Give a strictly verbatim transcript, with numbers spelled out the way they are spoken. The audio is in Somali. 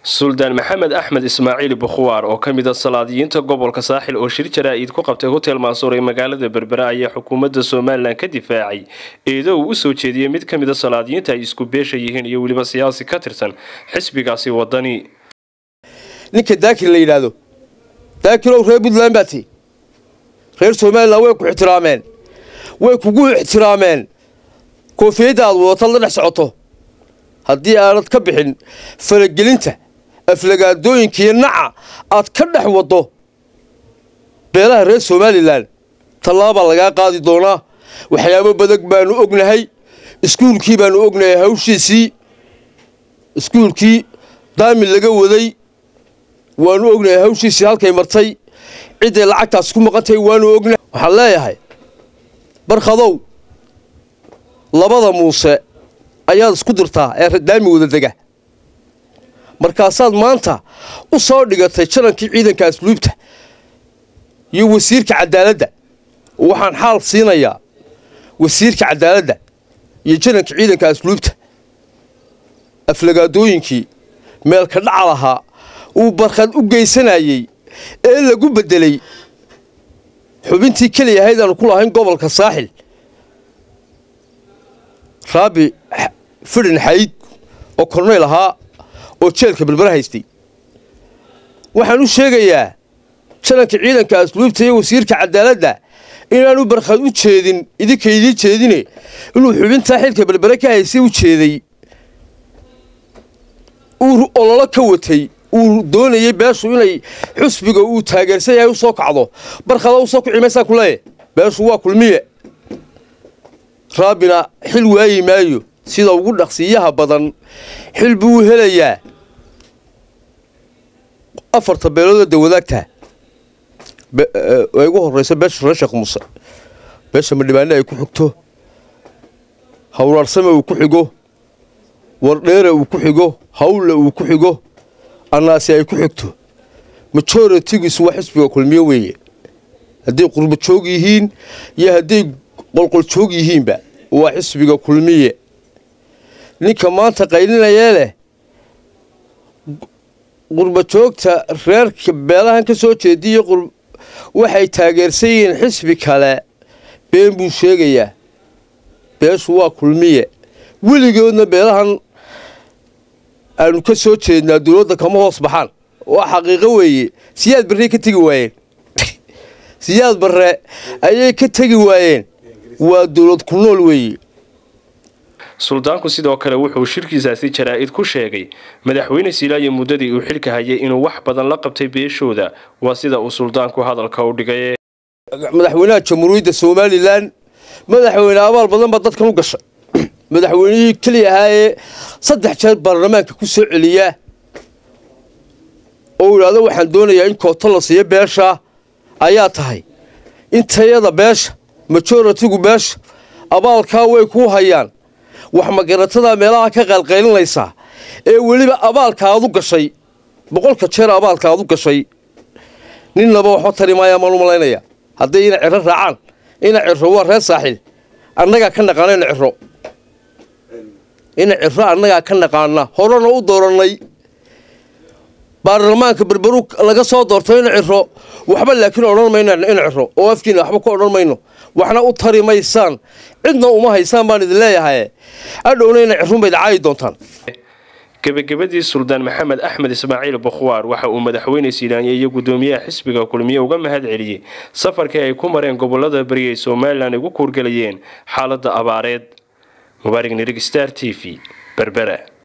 Suldaan Maxamed Axmed Ismaaciil Bukhawaar oo ka mid ah salaadiyiinta gobolka Saaxil oo shir jaraa'id ku qabtay hotel Mansour ee magaalada Berbera ayaa xukuumadda Soomaaliland ka difaacay iyadoo uu soo jeediyay mid ka mid ah salaadiyiinta ay isku beesha yihiin iyo waliba siyaasi ka tirsan xisbigaasi wadani ninka daakir la yiraahdo daakir oo reer Puntland baati reer Soomaaliland way ku ixtiraameen way kugu ixtiraameen koofiyadaad wadato la dhex socoto haddii aanad ka bixin faragelinta aflagaadooyinka naca aad ka dhex wado beelaha reer Soomaaliland talaaba laga qaadi doona waxyaabo badan baanu ognahay iskuulkii baanu ognahay hawshiisii iskuulkii daami laga waday waanu ognahay hawshiisii halkay martay cidii lacagtaas ku maqantay waanu ognahay waxaan leeyahay barkadow labada muuse ayaad isku dirtaa ee daami wada dega markaasaad maanta u soo dhigatay jarankii ciidanka asluubta iyo wasiirka cadaaladda waxaan xaal siinayaa wasiirka cadaaladda iyo jaranka ciidanka asluubta aflagaadooyinkii meel ka dhac lahaa uu barkad u geysanayay ee lagu bedelay xubintii kaliya ahayd aan ku lahayn gobolka Saaxil Raabi Firin Xayd oo korneyl ahaa oo jeelka Berbera haystay waxaan u sheegayaa jaranka ciidanka asluubta iyo wasiirka cadaaladda inaanu barkad u jeedin idinkeedii jeedine inuu xubinta xilka Berbera ka haysay u jeeday uu ololo ka watay uu doonayay beeshu inay xusbiga uu taageersan yahay u soo kacdo barkada u soo kicimaysa kulay beeshu waa kulmiye raabina xil waayay maayo sida ugu dhaqsiyaha badan xil buu helayaa afarta beelood wadaagta ay ugu horeysa beesha Sheekh Muuse beesha Madhibaane ay ku xigto hawlarsame uu ku xigo wardheere uu ku xigo hawle uu ku xigo anaasi ay ku xigto majority-giisu waa xisbiga kulmiye weeye haddii qurbo joog yihiin iyo haddii qolqol joog yihiinba waa xisbiga kulmiye ninka maanta qaylinaya leh qurbo joogta reerka beelahan ka soo jeediyo waxay taageersan yihiin xisbi kale been buu sheegayaa beeshu waa kulmiye weligoodna beelahan aanu ka soo jeednaa dawladda kama hoos baxaan waa xaqiiqo weeye siyaad barre ka tagi waayeen siyaad barre ayay ka tagi waayeen waa dawlad ku nool weeye suldaanku sidoo kale wuxuu shirkiisaasi jaraa'id ku sheegay madaxweyne Silaayo muddadii uu xilka hayay inuu wax badan la qabtay beeshooda waa sida uu suldaanku hadalka u dhigay madaxweynaha Jamhuuriyadda Soomaaliland madaxweyne abaal badan ba dadkan u gashay madaxweynihii kaliya ahaa saddex jeer baarlamaanka ku soo celiya oo yiraahdo waxaan doonayaa in koota la siiyo beesha ayaa tahay intayada beesha majority-gu beesha abaalka way ku hayaan wax magaratada meelaha ka qalqaylinaysa ee waliba abaalka aad u gashay boqolka jeer abaalka aad u gashay ninaba waxa tarimaaya ma lumaleynaya haddii ina cirro raacaan ina cirro waa reer Saaxil annaga ka naqaanayna cirro ina cirro annaga ka naqaana horena u dooranay baarlamaanka Berberu laga soo doortay ina cirro waxba laakiin oran mayno ina cirro oo afkiina waxba ku oran mayno waxna u tarimaysaan cidna uma haysaan baan idin leeyahay adhowna ina cirro bay caay doontaan gabagabadii Suldaan Maxamed Axmed Ismaaciil Bukhawaar waxa uu madaxweyne Silaayo iyo gudoomiyaha xisbiga kulmiye uga mahad celiyay safarkii ay ku mareen gobolada bariga Soomaaliland ugu kuurgalayeen xaaladda abaareed Mubaarak Nirig Star T V Berbera.